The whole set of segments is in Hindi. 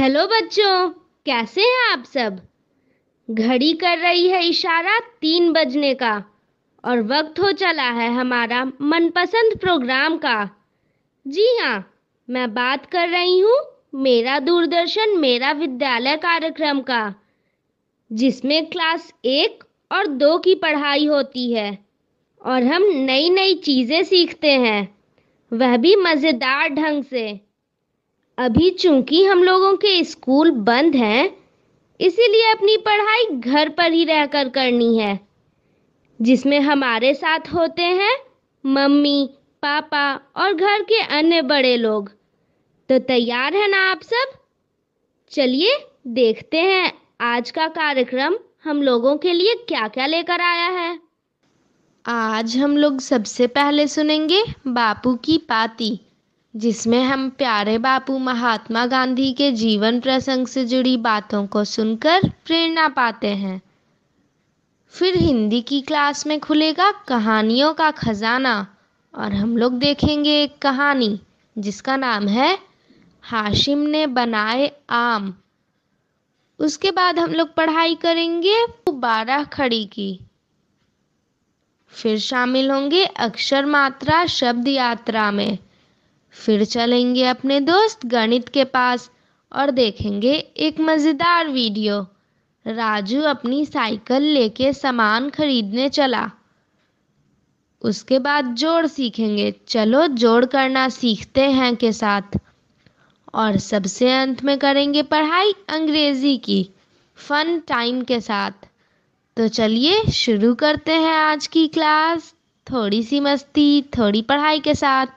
हेलो बच्चों, कैसे हैं आप सब। घड़ी कर रही है इशारा 3 बजने का और वक्त हो चला है हमारा मनपसंद प्रोग्राम का। जी हाँ, मैं बात कर रही हूँ मेरा दूरदर्शन मेरा विद्यालय कार्यक्रम का, जिसमें क्लास 1 और 2 की पढ़ाई होती है और हम नई नई चीजें सीखते हैं, वह भी मजेदार ढंग से। अभी चूंकि हम लोगों के स्कूल बंद हैं, इसीलिए अपनी पढ़ाई घर पर ही रहकर करनी है, जिसमें हमारे साथ होते हैं मम्मी, पापा और घर के अन्य बड़े लोग। तो तैयार है ना आप सब। चलिए देखते हैं आज का कार्यक्रम हम लोगों के लिए क्या क्या लेकर आया है। आज हम लोग सबसे पहले सुनेंगे बापू की पाती, जिसमें हम प्यारे बापू महात्मा गांधी के जीवन प्रसंग से जुड़ी बातों को सुनकर प्रेरणा पाते हैं। फिर हिंदी की क्लास में खुलेगा कहानियों का खजाना और हम लोग देखेंगे एक कहानी जिसका नाम है हाशिम ने बनाए आम। उसके बाद हम लोग पढ़ाई करेंगे 12 खड़ी की। फिर शामिल होंगे अक्षर मात्रा शब्द यात्रा में। फिर चलेंगे अपने दोस्त गणित के पास और देखेंगे एक मज़ेदार वीडियो। राजू अपनी साइकिल लेके सामान खरीदने चला। उसके बाद जोड़ सीखेंगे, चलो जोड़ करना सीखते हैं के साथ। और सबसे अंत में करेंगे पढ़ाई अंग्रेजी की फन टाइम के साथ। तो चलिए शुरू करते हैं आज की क्लास, थोड़ी सी मस्ती थोड़ी पढ़ाई के साथ।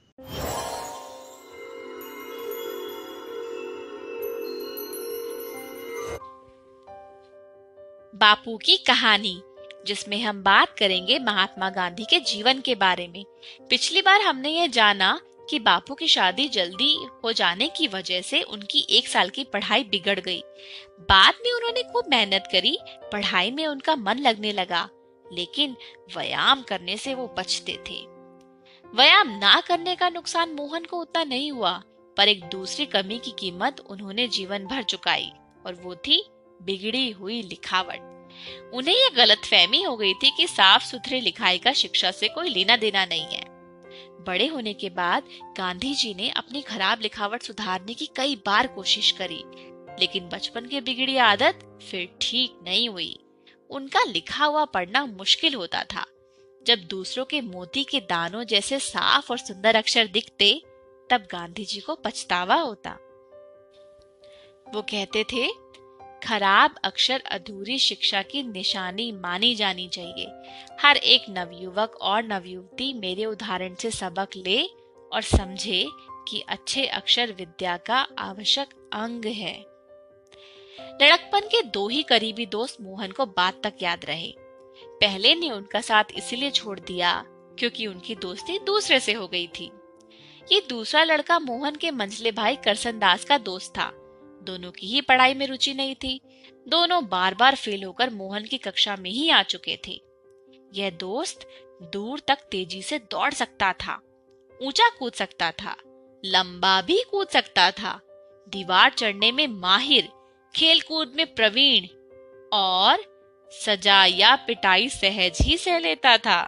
बापू की कहानी, जिसमें हम बात करेंगे महात्मा गांधी के जीवन के बारे में। पिछली बार हमने ये जाना कि बापू की शादी जल्दी हो जाने की वजह से उनकी 1 साल की पढ़ाई बिगड़ गई। बाद में उन्होंने खूब मेहनत करी, पढ़ाई में उनका मन लगने लगा, लेकिन व्यायाम करने से वो बचते थे। व्यायाम ना करने का नुकसान मोहन को उतना नहीं हुआ, पर एक दूसरी कमी की कीमत उन्होंने जीवन भर चुकाई, और वो थी बिगड़ी हुई लिखावट। उन्हें ये गलतफहमी हो गई थी कि साफ सुथरी लिखाई का शिक्षा से कोई लेना देना नहीं है। बड़े होने के बाद गांधी जी ने अपनी खराब लिखावट सुधारने की कई बार कोशिश करी, लेकिन बचपन की बिगड़ी आदत फिर ठीक नहीं हुई। उनका लिखा हुआ पढ़ना मुश्किल होता था। जब दूसरों के मोती के दानों जैसे साफ और सुंदर अक्षर दिखते, तब गांधी जी को पछतावा होता। वो कहते थे, खराब अक्षर अधूरी शिक्षा की निशानी मानी जानी चाहिए। हर एक नवयुवक और नवयुवती मेरे उदाहरण से सबक ले और समझे कि अच्छे अक्षर विद्या का आवश्यक अंग है। लड़कपन के 2 ही करीबी दोस्त मोहन को बात तक याद रहे। पहले ने उनका साथ इसलिए छोड़ दिया क्योंकि उनकी दोस्ती दूसरे से हो गई थी। ये दूसरा लड़का मोहन के मंझले भाई करसन दास का दोस्त था। दोनों की ही पढ़ाई में रुचि नहीं थी। दोनों बार बार फेल होकर मोहन की कक्षा में ही आ चुके थे। यह दोस्त दूर तक तेजी से दौड़ सकता था, ऊंचा कूद सकता था, लंबा भी कूद सकता था, दीवार चढ़ने में माहिर, खेल कूद में प्रवीण और सजा या पिटाई सहज ही सह लेता था।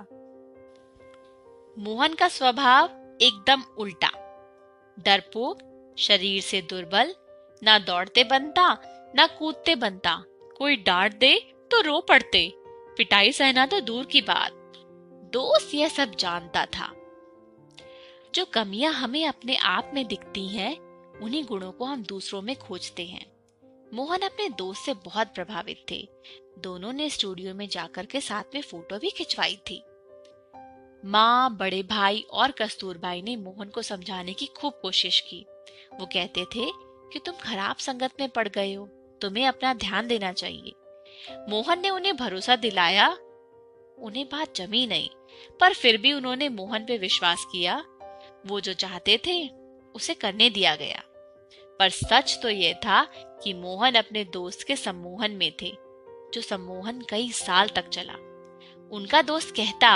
मोहन का स्वभाव एकदम उल्टा, डरपोक, शरीर से दुर्बल, ना दौड़ते बनता ना कूदते बनता। कोई डांट दे तो रो पड़ते, पिटाई सहना तो दूर की बात। दोस्त यह सब जानता था। जो कमियां हमें अपने आप में दिखती हैं, उन्हीं गुणों को हम दूसरों में खोजते हैं। मोहन अपने दोस्त से बहुत प्रभावित थे। दोनों ने स्टूडियो में जाकर के साथ में फोटो भी खिंचवाई थी। माँ, बड़े भाई और कस्तूरबाई ने मोहन को समझाने की खूब कोशिश की। वो कहते थे कि तुम खराब संगत में पड़ गए हो, तुम्हें अपना ध्यान देना चाहिए। मोहन ने उन्हें भरोसा दिलाया। उन्हें बात जमी नहीं, पर फिर भी उन्होंने मोहन पे विश्वास किया। वो जो चाहते थे उसे करने दिया गया। पर सच तो यह था कि मोहन अपने दोस्त के सम्मोहन में थे, जो सम्मोहन कई साल तक चला। उनका दोस्त कहता,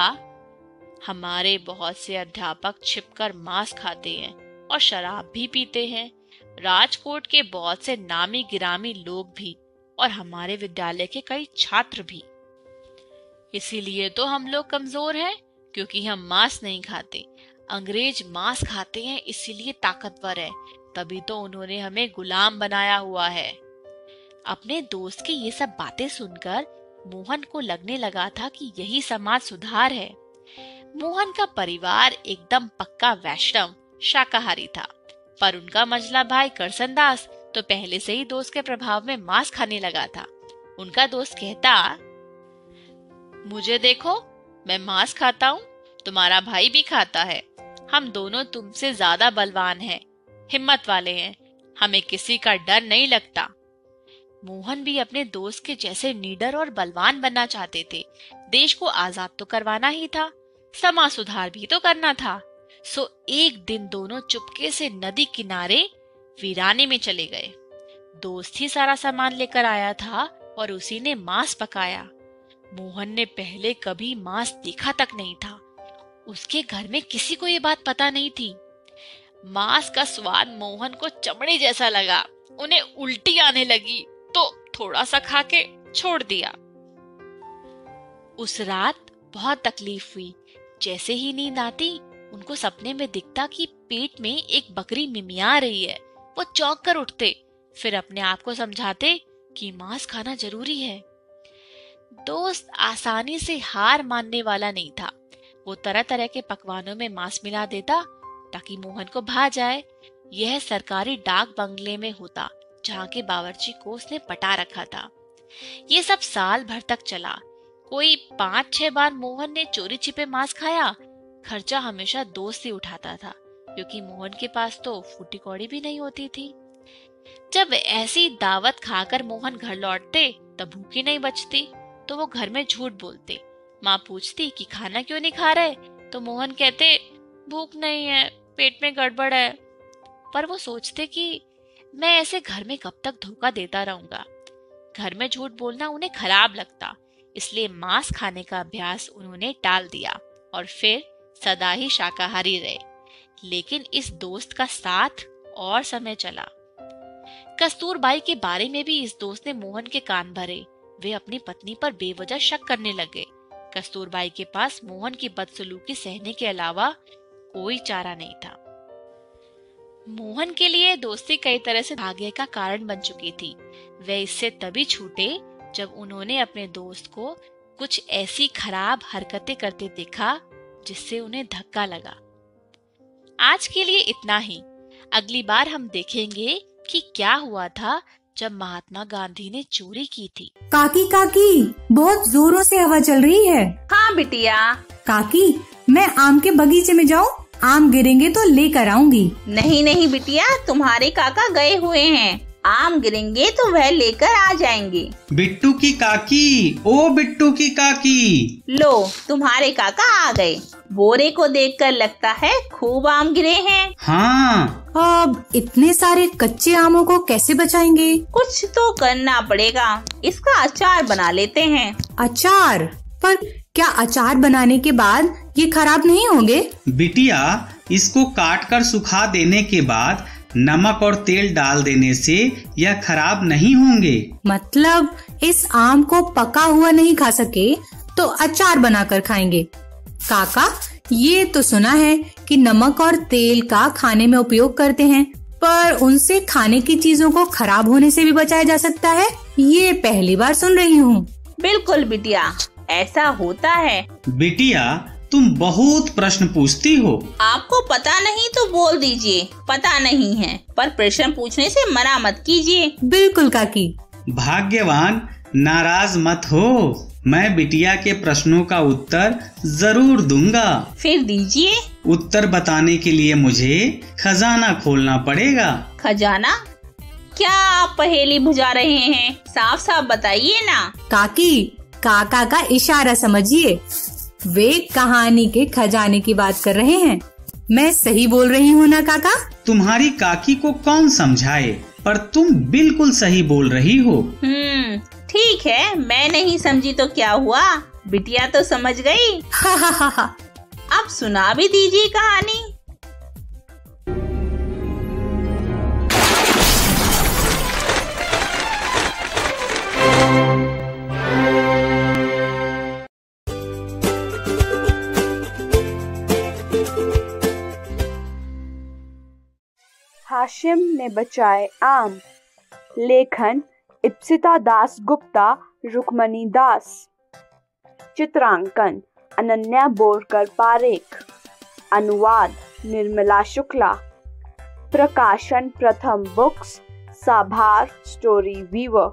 हमारे बहुत से अध्यापक छिपकर मांस खाते हैं और शराब भी पीते हैं, राजकोट के बहुत से नामी गिरामी लोग भी और हमारे विद्यालय के कई छात्र भी। इसीलिए तो हम लोग कमजोर हैं, क्योंकि हम मांस नहीं खाते। अंग्रेज मांस खाते हैं, इसीलिए ताकतवर है। तभी तो उन्होंने हमें गुलाम बनाया हुआ है। अपने दोस्त की ये सब बातें सुनकर मोहन को लगने लगा था कि यही समाज सुधार है। मोहन का परिवार एकदम पक्का वैष्णव शाकाहारी था, पर उनका मझला भाई करसनदास तो पहले से ही दोस्त के प्रभाव में मांस खाने लगा था। उनका दोस्त कहता, मुझे देखो, मैं मांस खाता हूँ, तुम्हारा भाई भी खाता है। हम दोनों तुमसे ज्यादा बलवान हैं, हिम्मत वाले हैं, हमें किसी का डर नहीं लगता। मोहन भी अपने दोस्त के जैसे निडर और बलवान बनना चाहते थे। देश को आजाद तो करवाना ही था, समाज सुधार भी तो करना था। सो एक दिन दोनों चुपके से नदी किनारे वीराने में चले गए। दोस्त ही सारा सामान लेकर आया था और उसी ने मांस पकाया। मोहन ने पहले कभी मांस देखा तक नहीं था। उसके घर में किसी को ये बात पता नहीं थी। मांस का स्वाद मोहन को चमड़े जैसा लगा। उन्हें उल्टी आने लगी तो थोड़ा सा खा के छोड़ दिया। उस रात बहुत तकलीफ हुई। जैसे ही नींद आती, उनको सपने में दिखता कि पेट में एक बकरी मिमिया रही है। वो चौंक कर उठते, फिर अपने आप को समझाते कि मांस खाना जरूरी है। दोस्त आसानी से हार मानने वाला नहीं था। वो तरह तरह के पकवानों में मांस मिला देता ताकि मोहन को भा जाए। यह सरकारी डाक बंगले में होता, जहाँ के बावर्ची को उसने पटा रखा था। ये सब साल भर तक चला। कोई 5-6 बार मोहन ने चोरी छिपे मांस खाया। खर्चा हमेशा दोस्त ही उठाता था, क्योंकि मोहन के पास तो फूटी कौड़ी भी नहीं होती थी। जब ऐसी दावत खाकर मोहन घर लौटते, तब भूखी नहीं बचती, तो वो घर में झूठ बोलते। माँ पूछती कि खाना क्यों नहीं खा रहे, तो मोहन कहते भूख नहीं है, पेट में गड़बड़ है। पर वो सोचते कि मैं ऐसे घर में कब तक धोखा देता रहूंगा। घर में झूठ बोलना उन्हें खराब लगता, इसलिए मांस खाने का अभ्यास उन्होंने टाल दिया और फिर सदा ही शाकाहारी रहे। लेकिन इस दोस्त का साथ और समय चला। कस्तूरबाई के बारे में भी इस दोस्त ने मोहन के कान भरे। वे अपनी पत्नी पर बेवजह शक करने लगे। कस्तूरबाई के पास मोहन की बदसलूकी सहने के अलावा कोई चारा नहीं था। मोहन के लिए दोस्ती कई तरह से भाग्य का कारण बन चुकी थी। वे इससे तभी छूटे जब उन्होंने अपने दोस्त को कुछ ऐसी खराब हरकतें करते देखा जिससे उन्हें धक्का लगा। आज के लिए इतना ही। अगली बार हम देखेंगे कि क्या हुआ था जब महात्मा गांधी ने चोरी की थी। काकी काकी, बहुत जोरों से हवा चल रही है। हाँ बिटिया। काकी, मैं आम के बगीचे में जाऊँ? आम गिरेंगे तो लेकर आऊंगी। नहीं नहीं बिटिया, तुम्हारे काका गए हुए हैं। आम गिरेंगे तो वह लेकर आ जाएंगे। बिट्टू की काकी, ओ बिट्टू की काकी, लो तुम्हारे काका आ गए। बोरे को देखकर लगता है खूब आम गिरे हैं। हाँ। अब इतने सारे कच्चे आमों को कैसे बचाएंगे? कुछ तो करना पड़ेगा। इसका अचार बना लेते हैं। अचार? पर क्या अचार बनाने के बाद ये खराब नहीं होंगे? बिटिया, इसको काट कर सुखा देने के बाद नमक और तेल डाल देने से यह खराब नहीं होंगे। मतलब इस आम को पका हुआ नहीं खा सके तो अचार बनाकर खाएंगे। काका, ये तो सुना है कि नमक और तेल का खाने में उपयोग करते हैं, पर उनसे खाने की चीजों को खराब होने से भी बचाया जा सकता है। ये पहली बार सुन रही हूँ। बिल्कुल बिटिया, ऐसा होता है। बिटिया, तुम बहुत प्रश्न पूछती हो। आपको पता नहीं तो बोल दीजिए पता नहीं है, पर प्रश्न पूछने से मना मत कीजिए। बिल्कुल काकी। भाग्यवान, नाराज मत हो। मैं बिटिया के प्रश्नों का उत्तर जरूर दूंगा। फिर दीजिए। उत्तर बताने के लिए मुझे खजाना खोलना पड़ेगा। खजाना? क्या आप पहेली बुझा रहे हैं? साफ साफ बताइए ना। काकी, काका का इशारा समझिए। वे कहानी के खजाने की बात कर रहे हैं। मैं सही बोल रही हूँ ना काका? तुम्हारी काकी को कौन समझाए, पर तुम बिल्कुल सही बोल रही हो। ठीक है, मैं नहीं समझी तो क्या हुआ, बिटिया तो समझ गई। अब सुना भी दीजिए कहानी। हाशिम ने बचाए आम। लेखन इप्सिता दास गुप्ता, रुक्मणी दास। चित्रांकन अनन्या बोरकर पारेख। अनुवाद निर्मला शुक्ला। प्रकाशन प्रथम बुक्स, साभार स्टोरी वीवर।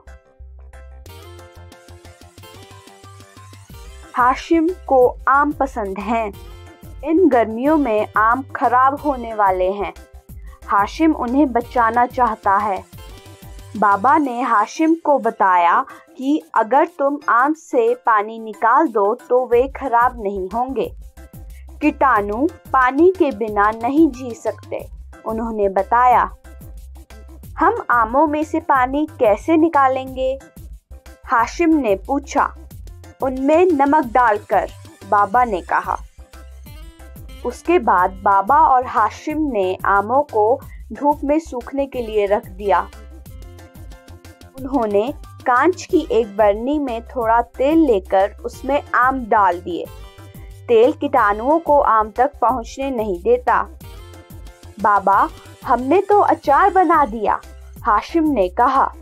हाशिम को आम पसंद हैं। इन गर्मियों में आम खराब होने वाले हैं। हाशिम उन्हें बचाना चाहता है। बाबा ने हाशिम को बताया कि अगर तुम आम से पानी निकाल दो तो वे खराब नहीं होंगे। कीटाणु पानी के बिना नहीं जी सकते। उन्होंने बताया, हम आमों में से पानी कैसे निकालेंगे? हाशिम ने पूछा। उनमें नमक डालकर, बाबा ने कहा। उसके बाद बाबा और हाशिम ने आमों को धूप में सूखने के लिए रख दिया। उन्होंने कांच की एक बरनी में थोड़ा तेल लेकर उसमें आम डाल दिए। तेल कीटाणुओं को आम तक पहुंचने नहीं देता। बाबा, हमने तो अचार बना दिया, हाशिम ने कहा।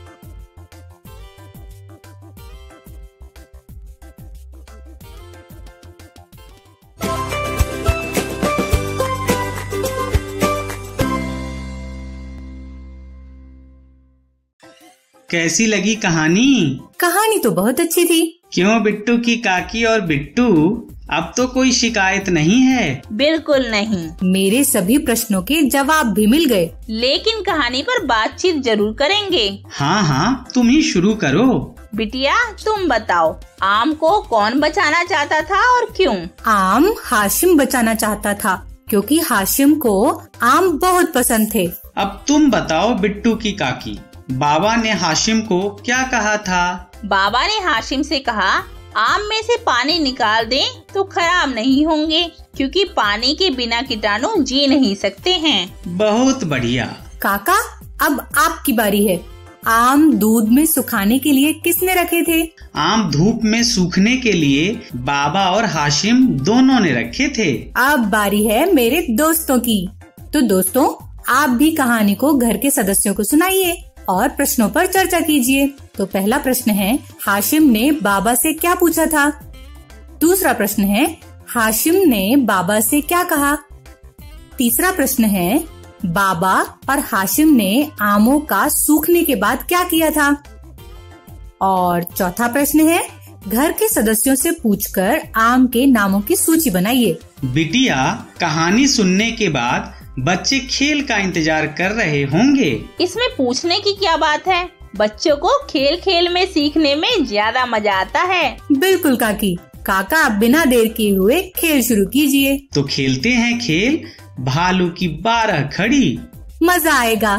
कैसी लगी कहानी? कहानी तो बहुत अच्छी थी। क्यों बिट्टू की काकी और बिट्टू, अब तो कोई शिकायत नहीं है? बिल्कुल नहीं। मेरे सभी प्रश्नों के जवाब भी मिल गए। लेकिन कहानी पर बातचीत जरूर करेंगे। हाँ हाँ, तुम ही शुरू करो। बिटिया, तुम बताओ, आम को कौन बचाना चाहता था और क्यों? आम हाशिम बचाना चाहता था क्योंकि हाशिम को आम बहुत पसंद थे। अब तुम बताओ बिट्टू की काकी, बाबा ने हाशिम को क्या कहा था? बाबा ने हाशिम से कहा, आम में से पानी निकाल दें तो खराब नहीं होंगे, क्योंकि पानी के बिना कीटाणु जी नहीं सकते हैं। बहुत बढ़िया। काका, अब आपकी बारी है। आम दूध में सुखाने के लिए किसने रखे थे? आम धूप में सूखने के लिए बाबा और हाशिम दोनों ने रखे थे। अब बारी है मेरे दोस्तों की। तो दोस्तों, आप भी कहानी को घर के सदस्यों को सुनाइए और प्रश्नों पर चर्चा कीजिए। तो पहला प्रश्न है, हाशिम ने बाबा से क्या पूछा था? दूसरा प्रश्न है, हाशिम ने बाबा से क्या कहा? तीसरा प्रश्न है, बाबा और हाशिम ने आमों का सूखने के बाद क्या किया था? और चौथा प्रश्न है, घर के सदस्यों से पूछकर आम के नामों की सूची बनाइए। बिटिया, कहानी सुनने के बाद बच्चे खेल का इंतजार कर रहे होंगे। इसमें पूछने की क्या बात है? बच्चों को खेल खेल में सीखने में ज्यादा मजा आता है। बिल्कुल काकी। काका, आप बिना देर किए हुए खेल शुरू कीजिए। तो खेलते हैं खेल भालू की 12 खड़ी। मजा आएगा।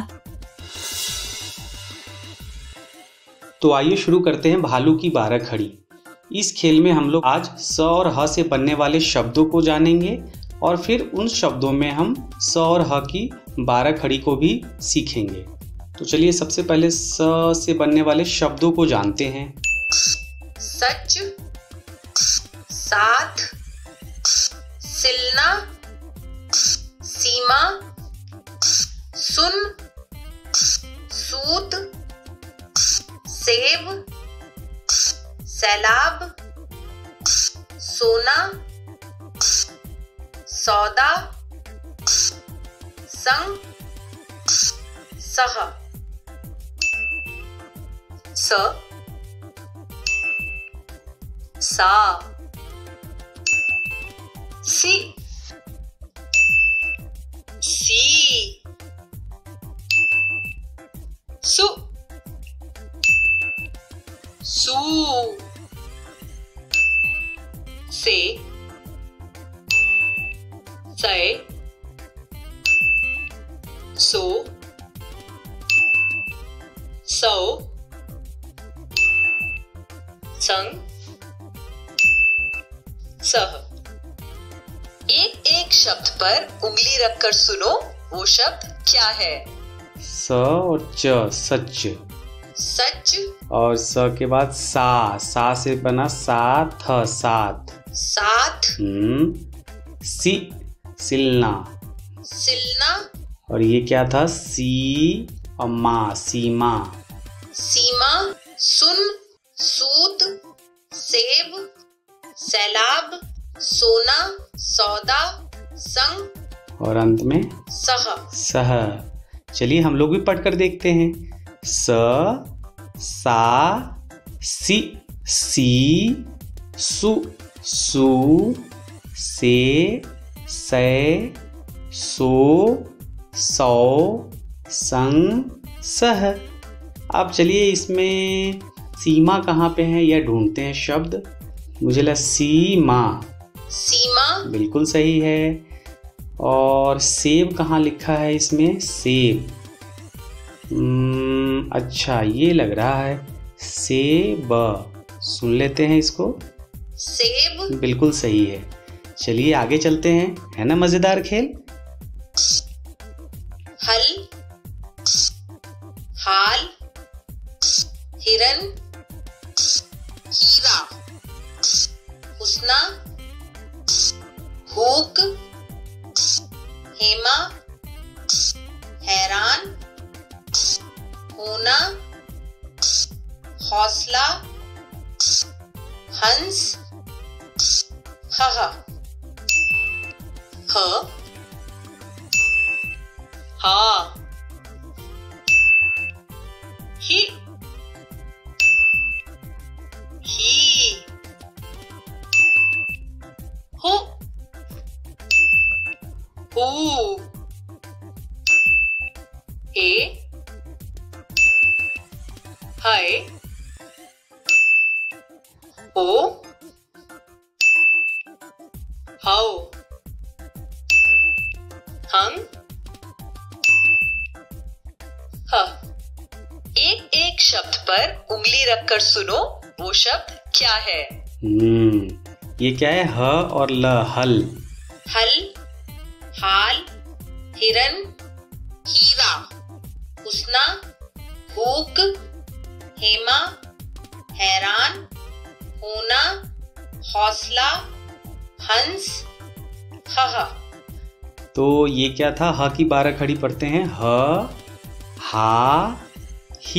तो आइए शुरू करते हैं भालू की 12 खड़ी। इस खेल में हम लोग आज स और ह से बनने वाले शब्दों को जानेंगे और फिर उन शब्दों में हम स और ह की 12 खड़ी को भी सीखेंगे। तो चलिए सबसे पहले स से बनने वाले शब्दों को जानते हैं। सच, साथ, सिलना, सीमा, सुन, सूत, सेब, सैलाब, सोना, सौदा, संग, सह। स, सा, सी, सी, सु, सू, से, से, सो, सौ, संग, सह। एक एक शब्द पर उंगली रखकर सुनो, वो शब्द क्या है? स और च, सच। सच। और स के बाद सा, सा से बना साथ, साथ। साथ। सी, सिलना। सिलना। और ये क्या था? सी और माँ, सीमा। सीमा, सुन, सूद, सेब, सैलाब, सोना, सौदा, संग और अंत में सह। सह। चलिए हम लोग भी पढ़कर देखते हैं। स, सा, सी, सी, सु, सु, से, सो, सौ, संग, सह। अब चलिए इसमें सीमा कहाँ पे है यह ढूंढते हैं शब्द। मुझे लगा सीमा। सीमा, बिल्कुल सही है। और सेब कहाँ लिखा है इसमें? सेब। अच्छा ये लग रहा है सेब। सुन लेते हैं इसको। सेब, बिल्कुल सही है। चलिए आगे चलते हैं, है ना मजेदार खेल। हल, हाल, हिरन, हीरा, हुस्ना, हुक, हेमा, हैरान, होना, हौसला, हंस, हा, ही, हु, हे, हाय, हो, हाउ, हंग, ह। एक एक शब्द पर उंगली रखकर सुनो, वो शब्द क्या है? ये क्या है? ह और ल, हल। हल, हाल, हिरन, हीरा, हुस्ना, हुक, हेमा, हैरान, होना, हौसला, हंस, हा। तो ये क्या था? ह की 12 खड़ी पढ़ते हैं। ह, हा, ही,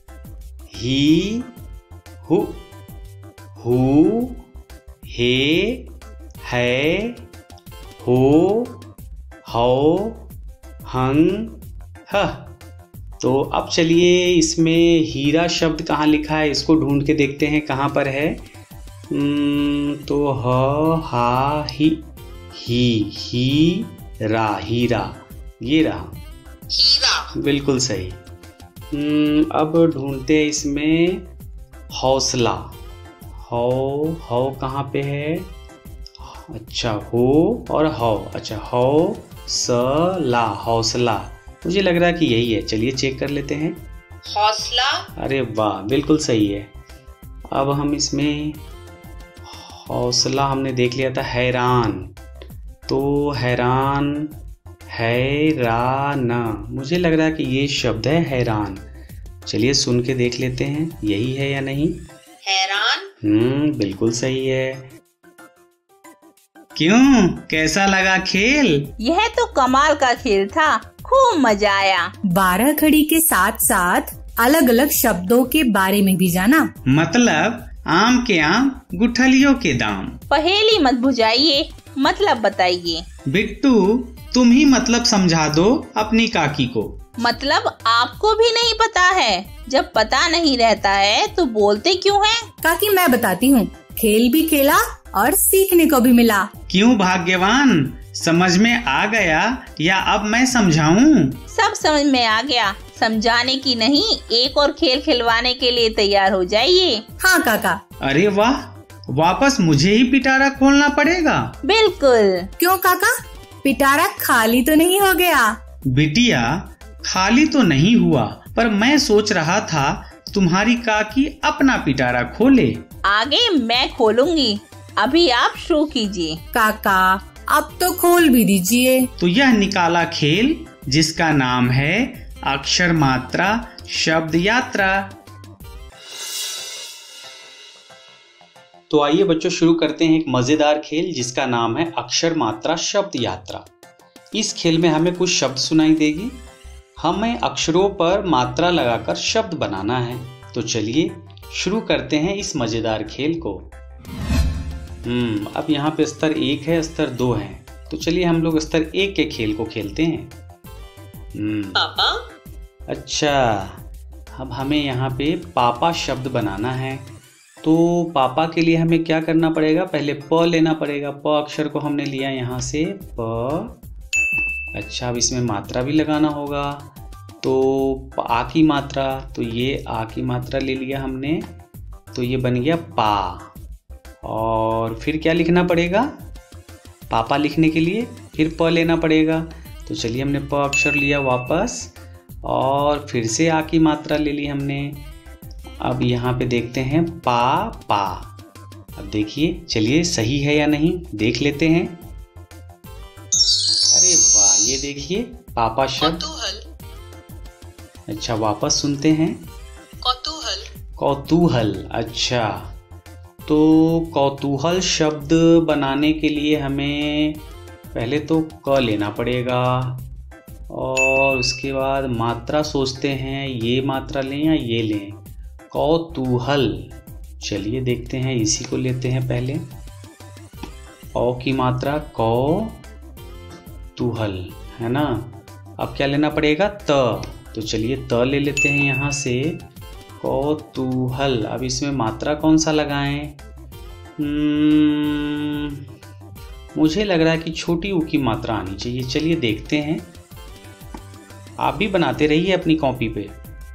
हु, हे, है, हो, हौ, हंग, ह। तो अब चलिए इसमें हीरा शब्द कहाँ लिखा है इसको ढूंढ के देखते हैं कहाँ पर है। तो ह, हा, ही, रा, हीरा, ये रहा। हीरा, बिल्कुल सही। अब ढूंढते हैं इसमें हौसला। हौ कहाँ पे है? अच्छा हो और हौ। अच्छा हौसला, हौसला। मुझे लग रहा है कि यही है। चलिए चेक कर लेते हैं। हौसला, अरे वाह, बिल्कुल सही है। अब हम इसमें हौसला हमने देख लिया था। हैरान, तो हैरान, हैरान। मुझे लग रहा है कि ये शब्द है हैरान। चलिए सुन के देख लेते हैं यही है या नहीं। हैरान, बिल्कुल सही है। क्यों, कैसा लगा खेल? यह तो कमाल का खेल था, खूब मजा आया। 12 खड़ी के साथ साथ अलग अलग शब्दों के बारे में भी जाना। मतलब आम के आम, गुठलियों के दाम। पहेली मत बुझाइए, मतलब बताइए। बिट्टू, तुम ही मतलब समझा दो अपनी काकी को। मतलब आपको भी नहीं पता है? जब पता नहीं रहता है तो बोलते क्यों हैं? काकी मैं बताती हूँ, खेल भी खेला और सीखने को भी मिला। क्यों भाग्यवान, समझ में आ गया या अब मैं समझाऊं? सब समझ में आ गया। समझाने की नहीं, एक और खेल खिलवाने के लिए तैयार हो जाइए। हाँ काका। अरे वाह, वापस मुझे ही पिटारा खोलना पड़ेगा। बिल्कुल। क्यों काका, पिटारा खाली तो नहीं हो गया? बिटिया, खाली तो नहीं हुआ, पर मैं सोच रहा था तुम्हारी काकी अपना पिटारा खोले। आगे मैं खोलूंगी, अभी आप शुरू कीजिए। काका अब तो खोल भी दीजिए। तो यह निकाला खेल जिसका नाम है अक्षर मात्रा शब्द यात्रा। तो आइए बच्चों शुरू करते हैं एक मजेदार खेल जिसका नाम है अक्षर मात्रा शब्द यात्रा। इस खेल में हमें कुछ शब्द सुनाई देगी, हमें अक्षरों पर मात्रा लगाकर शब्द बनाना है। तो चलिए शुरू करते हैं इस मजेदार खेल को। अब यहाँ पे स्तर 1 है, स्तर 2 है, तो चलिए हम लोग स्तर 1 के खेल को खेलते हैं। पापा। अच्छा, अब हमें यहाँ पे पापा शब्द बनाना है। तो पापा के लिए हमें क्या करना पड़ेगा, पहले प लेना पड़ेगा। प अक्षर को हमने लिया यहाँ से प। अच्छा, अब इसमें मात्रा भी लगाना होगा, तो आ की मात्रा, तो ये आ की मात्रा ले लिया हमने, तो ये बन गया पा। और फिर क्या लिखना पड़ेगा, पापा लिखने के लिए फिर प लेना पड़ेगा। तो चलिए हमने प अक्षर लिया वापस, और फिर से आ की मात्रा ले ली हमने। अब यहाँ पे देखते हैं पा पा। अब देखिए, चलिए सही है या नहीं देख लेते हैं। अरे वाह, ये देखिए पापा शब्द। कौतूहल। अच्छा, वापस सुनते हैं। कौतूहल। कौतूहल। अच्छा, तो कौतूहल शब्द बनाने के लिए हमें पहले तो क लेना पड़ेगा, और उसके बाद मात्रा सोचते हैं, ये मात्रा लें या ये लें। कौतूहल, चलिए देखते हैं, इसी को लेते हैं पहले। औ की मात्रा कौतूहल है ना। अब क्या लेना पड़ेगा, त। तो चलिए त ले लेते हैं यहाँ से, कौतूहल। अब इसमें मात्रा कौन सा लगाएं, मुझे लग रहा है कि छोटी ऊ की मात्रा आनी चाहिए। चलिए देखते हैं, आप भी बनाते रहिए अपनी कॉपी पे।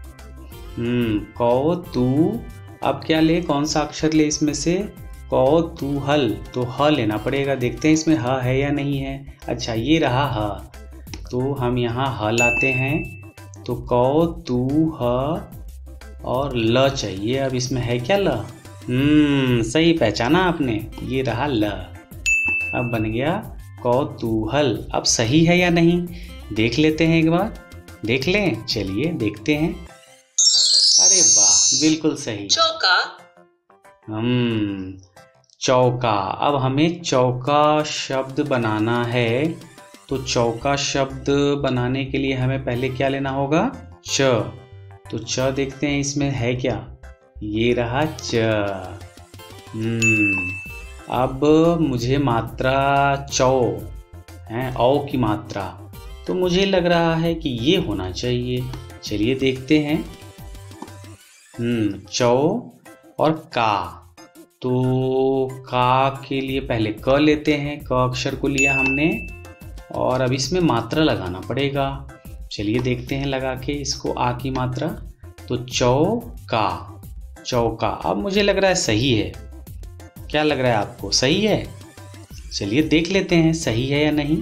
कौतू, अब क्या ले, कौन सा अक्षर ले इसमें से, कौतूहल, तो ह लेना पड़ेगा। देखते हैं इसमें ह है या नहीं है। अच्छा, ये रहा ह, तो हम यहाँ ह लाते हैं, तो कौतूह और ल चाहिए। अब इसमें है क्या, ल। सही पहचाना आपने, ये रहा ल। अब बन गया कौतूहल। अब सही है या नहीं देख लेते हैं, एक बार देख लें। चलिए देखते हैं। अरे वाह, बिल्कुल सही। चौका। चौका। अब हमें चौका शब्द बनाना है, तो चौका शब्द बनाने के लिए हमें पहले क्या लेना होगा, च। तो च देखते हैं इसमें है क्या, ये रहा च। अब मुझे मात्रा चौ है, औ की मात्रा, तो मुझे लग रहा है कि ये होना चाहिए। चलिए देखते हैं। चौ और का, तो का के लिए पहले क लेते हैं, क अक्षर को लिया हमने, और अब इसमें मात्रा लगाना पड़ेगा। चलिए देखते हैं लगा के इसको, आ की मात्रा, तो चौका, चौका। अब मुझे लग रहा है सही है, क्या लग रहा है आपको, सही है। चलिए देख लेते हैं सही है या नहीं।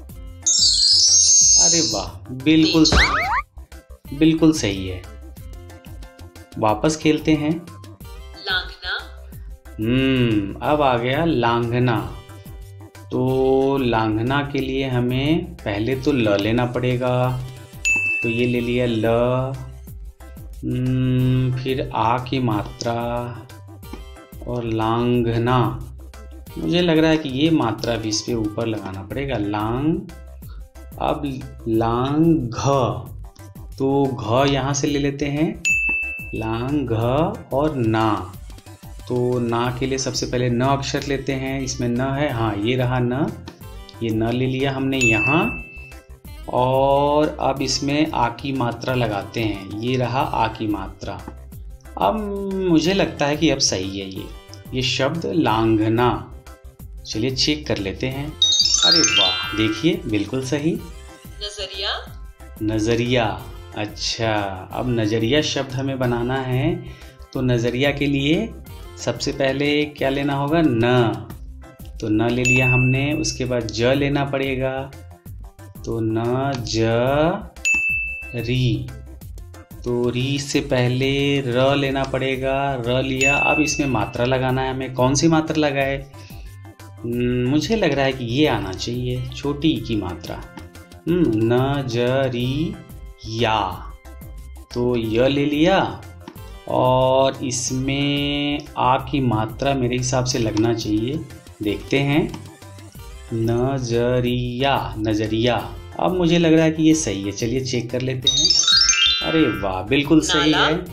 अरे वाह, बिल्कुल सही, बिल्कुल सही है। वापस खेलते हैं। लांघना। अब आ गया लांघना। तो लांघना के लिए हमें पहले तो ल लेना पड़ेगा, तो ये ले लिया ल। फिर आ की मात्रा और लांघना, मुझे लग रहा है कि ये मात्रा भी इस पे ऊपर लगाना पड़ेगा, लांग। अब लांग, तो घ यहाँ से ले लेते हैं, लांग घ और ना। तो ना के लिए सबसे पहले न अक्षर लेते हैं, इसमें न है, हाँ ये रहा न, ये न ले लिया हमने यहाँ। और अब इसमें आ की मात्रा लगाते हैं, ये रहा आ की मात्रा। अब मुझे लगता है कि अब सही है ये शब्द लांघना। चलिए चेक कर लेते हैं। अरे वाह, देखिए बिल्कुल सही। नजरिया। नजरिया, अच्छा। अब नजरिया शब्द हमें बनाना है, तो नजरिया के लिए सबसे पहले क्या लेना होगा, न। तो न ले लिया हमने, उसके बाद ज लेना पड़ेगा, तो न ज री। तो री से पहले र लेना पड़ेगा, र लिया। अब इसमें मात्रा लगाना है हमें, कौन सी मात्रा लगाए, मुझे लग रहा है कि ये आना चाहिए, छोटी की मात्रा, न ज री या। तो य ले लिया, और इसमें आ की मात्रा मेरे हिसाब से लगना चाहिए, देखते हैं। नजरिया, नजरिया। अब मुझे लग रहा है कि ये सही है, चलिए चेक कर लेते हैं। अरे वाह, बिल्कुल सही नाला। है।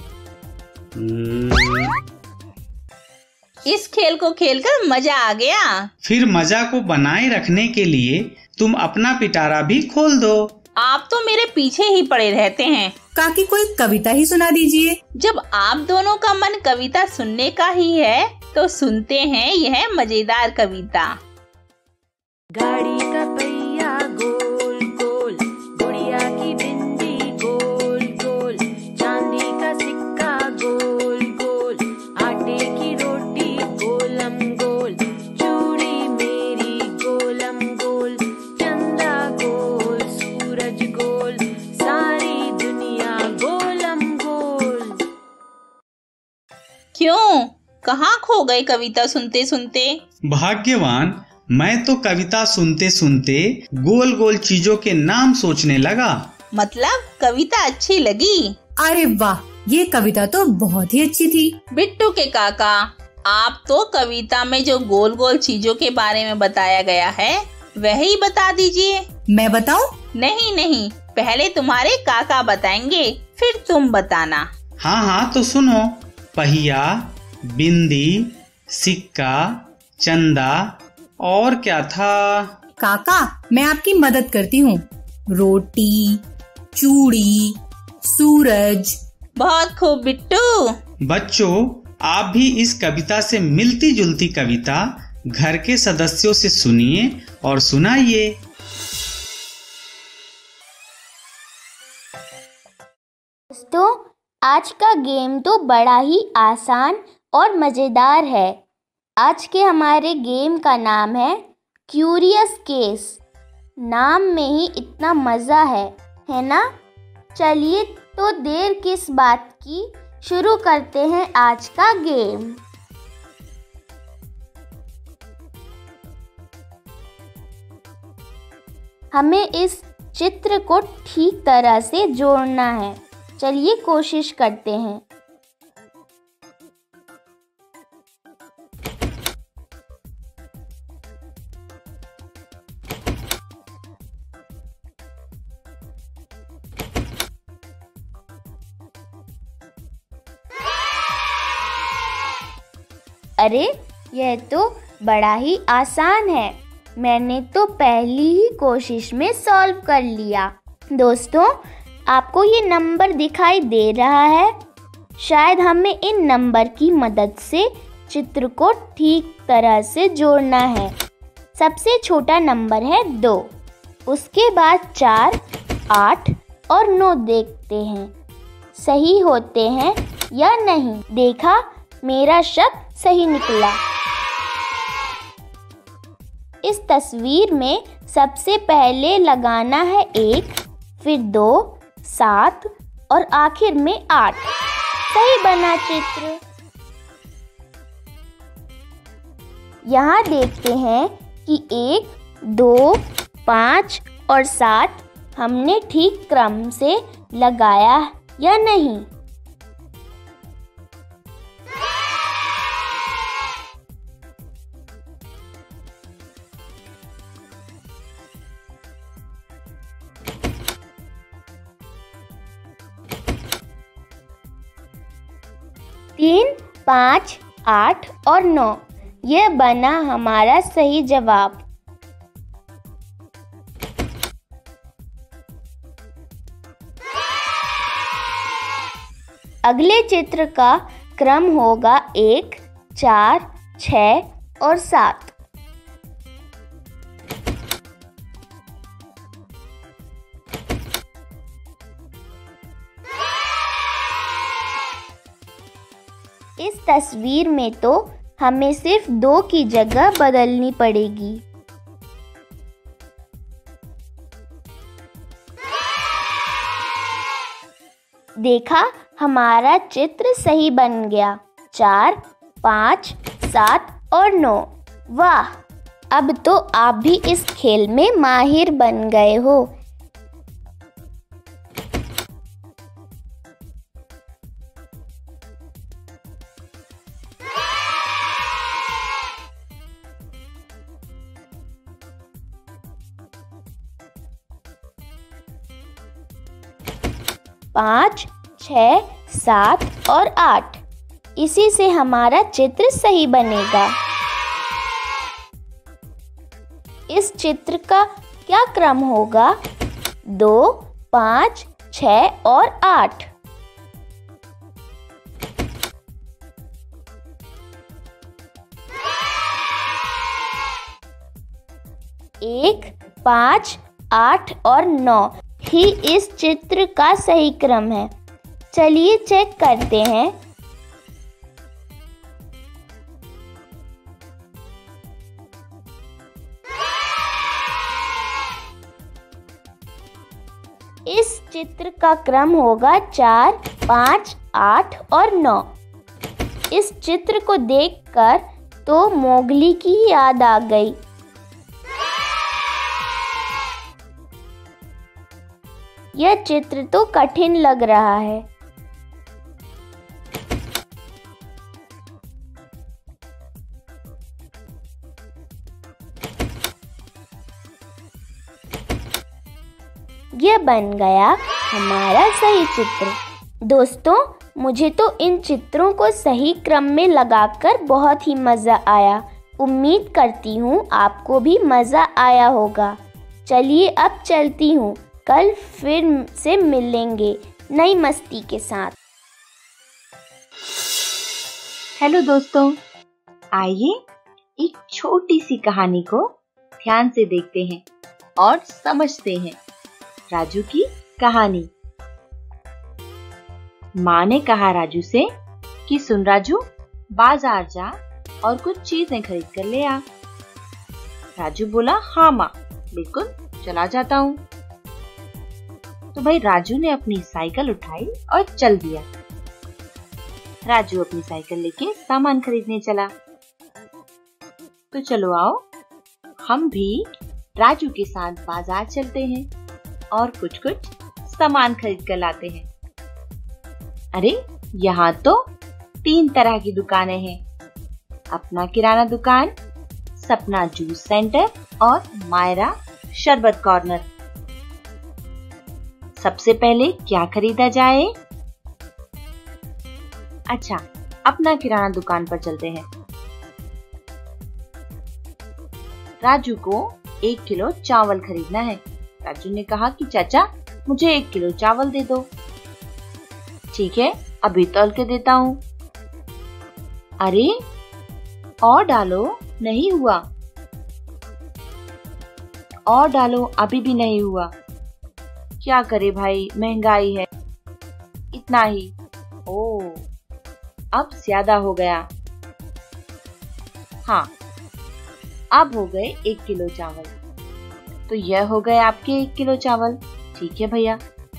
इस खेल को खेलकर मजा आ गया। फिर मजा को बनाए रखने के लिए तुम अपना पिटारा भी खोल दो। आप तो मेरे पीछे ही पड़े रहते हैं। काकी कोई कविता ही सुना दीजिए। जब आप दोनों का मन कविता सुनने का ही है तो सुनते हैं यह मजेदार कविता। गाड़ी का पहिया गोल गोल, गुड़िया की बिंदी गोल गोल, चांदी का सिक्का गोल गोल, आटे की रोटी गोलम गोल, चूड़ी मेरी गोलम गोल, चंदा गोल, सूरज गोल, सारी दुनिया गोलम गोल। क्यों, कहाँ खो गए कविता सुनते सुनते? भाग्यवान, मैं तो कविता सुनते सुनते गोल गोल चीजों के नाम सोचने लगा। मतलब कविता अच्छी लगी? अरे वाह, ये कविता तो बहुत ही अच्छी थी। बिट्टू के काका, आप तो कविता में जो गोल गोल चीजों के बारे में बताया गया है वही बता दीजिए। मैं बताऊं? नहीं नहीं, पहले तुम्हारे काका बताएंगे, फिर तुम बताना। हाँ हाँ, तो सुनो। पहिया, बिंदी, सिक्का, चंदा और क्या था? काका, मैं आपकी मदद करती हूँ। रोटी, चूड़ी, सूरज। बहुत खूब बिट्टू। बच्चों, आप भी इस कविता से मिलती जुलती कविता घर के सदस्यों से सुनिए और सुनाइए। दोस्तों, आज का गेम तो बड़ा ही आसान और मज़ेदार है। आज के हमारे गेम का नाम है क्यूरियस केस। नाम में ही इतना मज़ा है ना? चलिए तो देर किस बात की, शुरू करते हैं आज का गेम। हमें इस चित्र को ठीक तरह से जोड़ना है। चलिए कोशिश करते हैं। अरे, यह तो बड़ा ही आसान है। मैंने तो पहली ही कोशिश में सॉल्व कर लिया। दोस्तों, आपको ये नंबर दिखाई दे रहा है? शायद हमें इन नंबर की मदद से चित्र को ठीक तरह से जोड़ना है। सबसे छोटा नंबर है 2, उसके बाद 4, 8 और 9 देखते हैं सही होते हैं या नहीं। देखा, मेरा शक सही निकला। इस तस्वीर में सबसे पहले लगाना है 1, फिर 2, 7 और आखिर में 8। सही बना चित्र। यहाँ देखते हैं कि 1, 2, 5 और 7 हमने ठीक क्रम से लगाया या नहीं। तीन, 5, 8 और 9, यह बना हमारा सही जवाब। अगले चित्र का क्रम होगा 1, 4, 6 और 7। इस तस्वीर में तो हमें सिर्फ 2 की जगह बदलनी पड़ेगी। देखा, हमारा चित्र सही बन गया। 4, 5, 7 और 9। वाह, अब तो आप भी इस खेल में माहिर बन गए हो। 5, 6, 7 और 8। इसी से हमारा चित्र सही बनेगा। इस चित्र का क्या क्रम होगा? 2, 5, 6 और 8। 1, 5, 8 और 9 ही इस चित्र का सही क्रम है। चलिए चेक करते हैं। इस चित्र का क्रम होगा 4, 5, 8 और 9। इस चित्र को देखकर तो मोगली की याद आ गई। यह चित्र तो कठिन लग रहा है। यह बन गया हमारा सही चित्र। दोस्तों, मुझे तो इन चित्रों को सही क्रम में लगाकर बहुत ही मज़ा आया। उम्मीद करती हूँ आपको भी मज़ा आया होगा। चलिए अब चलती हूँ, कल फिर से मिलेंगे नई मस्ती के साथ। हेलो दोस्तों, आइए एक छोटी सी कहानी को ध्यान से देखते हैं और समझते हैं। राजू की कहानी। माँ ने कहा राजू से कि सुन राजू, बाजार जा और कुछ चीजें खरीद कर ले आ। राजू बोला हाँ माँ, बिल्कुल चला जाता हूँ। तो भाई राजू ने अपनी साइकिल उठाई और चल दिया। राजू अपनी साइकिल लेके सामान खरीदने चला। तो चलो आओ, हम भी राजू के साथ बाजार चलते हैं और कुछ कुछ सामान खरीद कर लाते हैं। अरे यहाँ तो 3 तरह की दुकानें हैं। अपना किराना दुकान, सपना जूस सेंटर और मायरा शरबत कॉर्नर। सबसे पहले क्या खरीदा जाए? अच्छा, अपना किराना दुकान पर चलते हैं। राजू को 1 किलो चावल खरीदना है। राजू ने कहा कि चाचा मुझे 1 किलो चावल दे दो। ठीक है, अभी तौल के देता हूँ। अरे और डालो, नहीं हुआ। और डालो, अभी भी नहीं हुआ। क्या करे भाई, महंगाई है। इतना ही। ओह, अब ज्यादा हो गया। हाँ, अब हो गए 1 किलो चावल। तो यह हो गए आपके 1 किलो चावल। ठीक है भैया।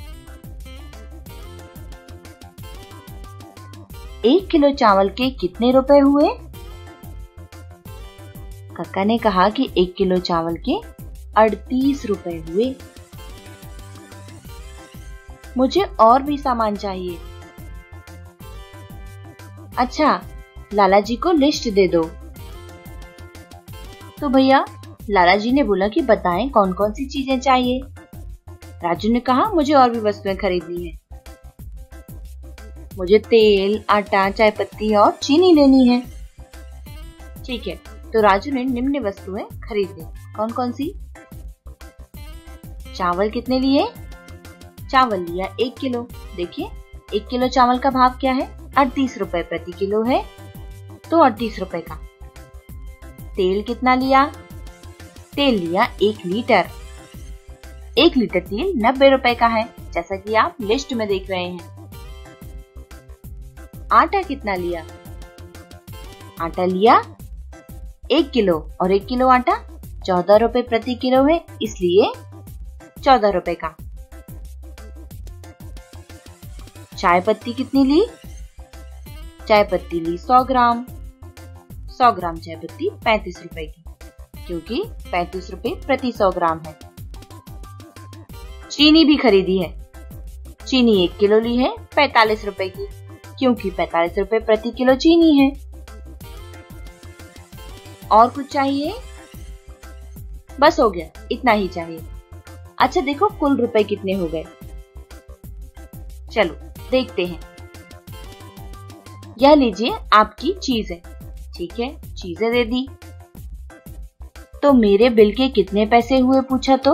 1 किलो चावल के कितने रुपए हुए? काका ने कहा कि 1 किलो चावल के 38 रुपए हुए। मुझे और भी सामान चाहिए। अच्छा, लाला जी को लिस्ट दे दो। तो भैया लाला जी ने बोला कि बताएं कौन कौन सी चीजें चाहिए। राजू ने कहा मुझे और भी वस्तुएं खरीदनी है। मुझे तेल, आटा, चाय पत्ती और चीनी लेनी है। ठीक है, तो राजू ने निम्न वस्तुएं खरीद ली। कौन कौन सी? चावल कितने लिए? चावल लिया 1 किलो। देखिए 1 किलो चावल का भाव क्या है? 38 रुपए प्रति किलो है, तो 38 रुपए का। तेल कितना लिया? तेल लिया 1 लीटर। 1 लीटर तेल 90 रुपए का है, जैसा कि आप लिस्ट में देख रहे हैं। आटा कितना लिया? आटा लिया 1 किलो और 1 किलो आटा 14 रुपए प्रति किलो है, इसलिए 14 रुपए का। चाय पत्ती कितनी ली? चाय पत्ती ली 100 ग्राम। 100 ग्राम चाय पत्ती 35 रुपए की, क्योंकि 35 रुपए प्रति 100 ग्राम है। चीनी भी खरीदी है। चीनी 1 किलो ली है 45 रुपए की, क्योंकि 45 रुपए प्रति किलो चीनी है। और कुछ चाहिए? बस हो गया, इतना ही चाहिए। अच्छा देखो कुल रुपए कितने हो गए। चलो देखते हैं। यह लीजिए आपकी चीजें। ठीक है, चीजें दे दी। तो मेरे बिल के कितने पैसे हुए पूछा तो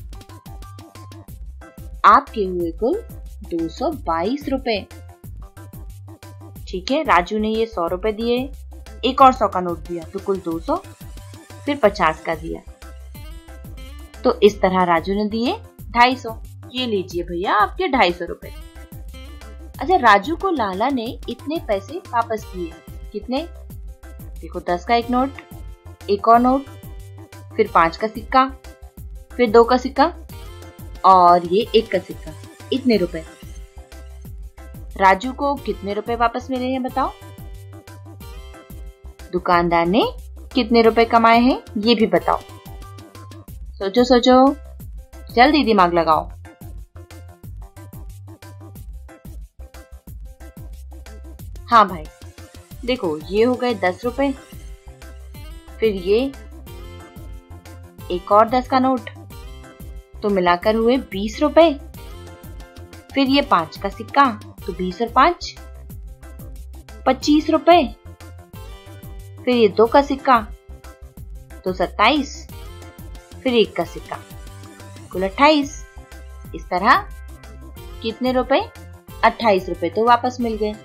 आपके हुए कुल 222 रुपए। ठीक है, राजू ने ये 100 रुपए दिए, एक और 100 का नोट दिया तो कुल 200, फिर 50 का दिया। तो इस तरह राजू ने दिए 250। ये लीजिए भैया आपके 250 रुपए। अच्छा, राजू को लाला ने इतने पैसे वापस किए। कितने? देखो 10 का एक नोट, एक और नोट, फिर 5 का सिक्का, फिर 2 का सिक्का और ये 1 का सिक्का। इतने रुपए। राजू को कितने रुपए वापस मिले हैं बताओ? दुकानदार ने कितने रुपए कमाए हैं ये भी बताओ। सोचो सोचो, जल्दी दिमाग लगाओ। हाँ भाई, देखो ये हो गए 10 रुपए, फिर ये एक और 10 का नोट, तो मिलाकर हुए 20 रुपए। फिर ये 5 का सिक्का, तो 20 और 5 25 रुपए। फिर ये 2 का सिक्का तो 27, फिर 1 का सिक्का कुल 28। इस तरह कितने रुपए? 28 रुपए तो वापस मिल गए।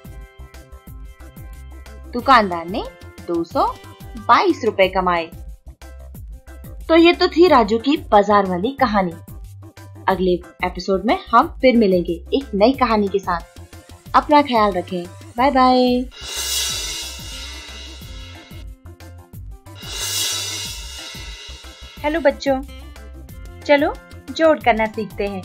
दुकानदार ने 222 रुपए कमाए। तो ये तो थी राजू की बाजार वाली कहानी। अगले एपिसोड में हम फिर मिलेंगे एक नई कहानी के साथ। अपना ख्याल रखें। Bye bye. हेलो बच्चों, चलो जोड़ करना सीखते हैं।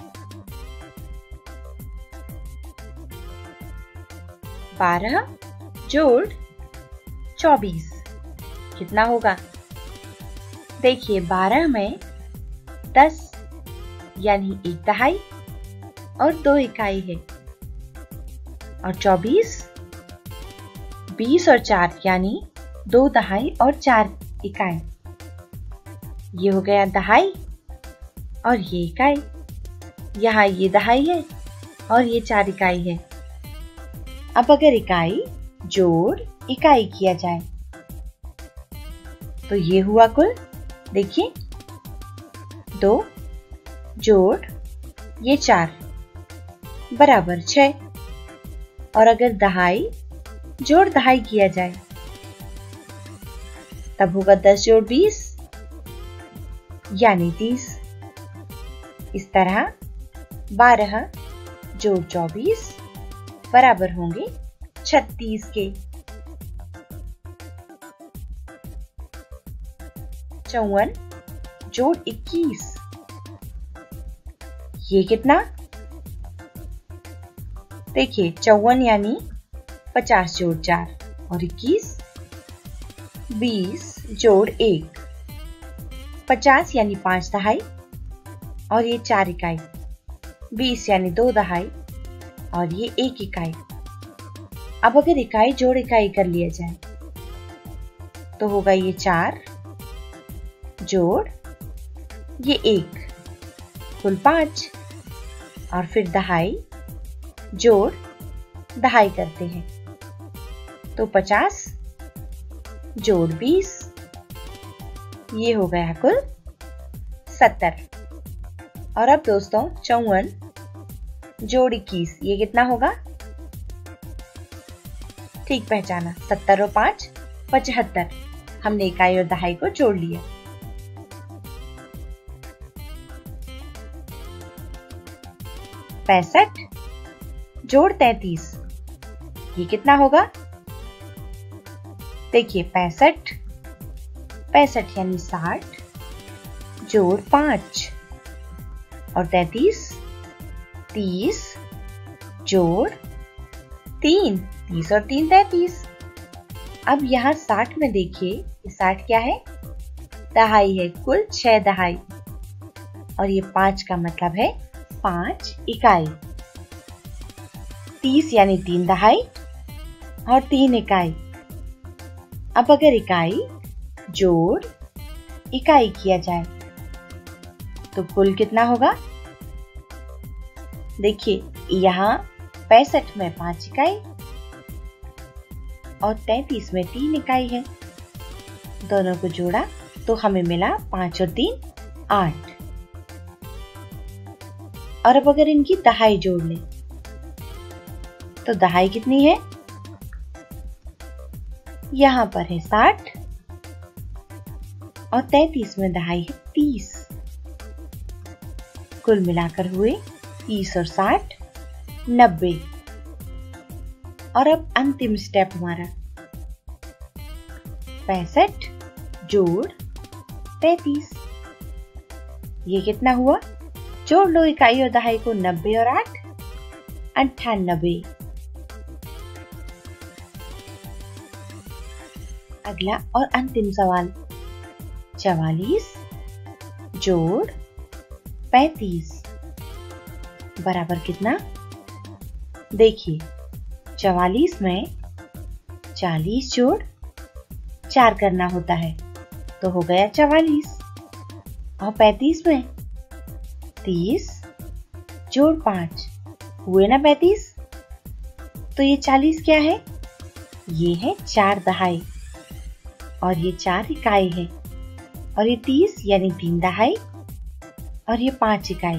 12 जोड़ 24 कितना होगा? देखिए 12 में 10 यानी 1 दहाई और 2 इकाई है, और 24 20 और 4 यानी 2 दहाई और 4 इकाई। ये हो गया दहाई और ये इकाई। यहाँ ये दहाई है और ये 4 इकाई है। अब अगर इकाई जोड़ इकाई किया जाए तो ये हुआ कुल, देखिए 2 जोड़ ये 4 बराबर 6। और अगर दहाई जोड़ दहाई किया जाए तब होगा 10 जोड़ 20 यानी 30। इस तरह 12 जोड़ 24 बराबर होंगे 36 के। 54 जोड़ 21 ये कितना? देखिए 54 यानी 50 जोड़ 4 और 21, 20 जोड़ 1 50 यानी 5 दहाई और ये 4 इकाई, 20 यानी 2 दहाई और ये 1 इकाई। अब अगर इकाई जोड़ इकाई कर लिया जाए तो होगा ये 4 जोड़ ये 1 कुल 5, और फिर दहाई जोड़ दहाई करते हैं तो 50 जोड़ 20 ये हो गया कुल 70। और अब दोस्तों 54 जोड़ 21 ये कितना होगा? ठीक पहचाना, 70 और 5 75। हमने इकाई और दहाई को जोड़ लिया। पैंसठ जोड़ 33 ये कितना होगा? देखिए 65 यानी 60 जोड़ 5 और 33 30 जोड़ 3 30 और 3 33। अब यहाँ 60 में देखिए 60 क्या है? दहाई है, कुल 6 दहाई और ये 5 का मतलब है 5 इकाई। 30 यानी 3 दहाई और 3 इकाई। अब अगर इकाई जोड़ इकाई किया जाए तो कुल कितना होगा? देखिए यहाँ 65 में 5 इकाई और 33 में 3 इकाई है। दोनों को जोड़ा तो हमें मिला 5 और 3 8। और अब अगर इनकी दहाई जोड़ लें तो दहाई कितनी है? यहाँ पर है 60 और 33 में दहाई है 30। कुल मिलाकर हुए 30 और 60 90। और अब अंतिम स्टेप हमारा 65 जोड़ 33। ये कितना हुआ? जोड़ लो इकाई और दहाई को। 90 और 8 98। अगला और अंतिम सवाल 44 जोड़ 35 बराबर कितना? देखिए 44 में 40 जोड़ 4 करना होता है तो हो गया 44। और 35 में 30 जोड़ 5 हुए ना 35। तो ये 40 क्या है? ये है 4 दहाई और ये 4 इकाई है। और ये 30 यानी 3 दहाई और ये 5 इकाई।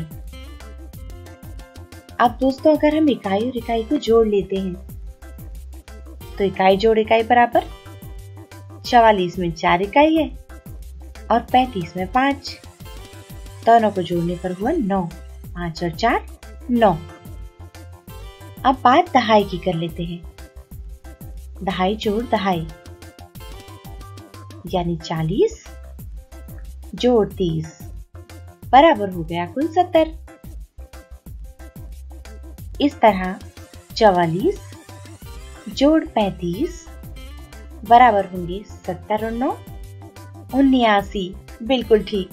अब दोस्तों अगर हम इकाई और इकाई को जोड़ लेते हैं तो इकाई जोड़ इकाई बराबर 44 में 4 इकाई है और 35 में 5। दोनों को जोड़ने पर हुआ 9। 5 और 4 9। अब बात दहाई की कर लेते हैं। दहाई जोड़ दहाई यानी 40 जोड़ 30 बराबर हो गया कुल 70। इस तरह 44 जोड़ 35 बराबर होंगे 70 और 9 79। बिल्कुल ठीक।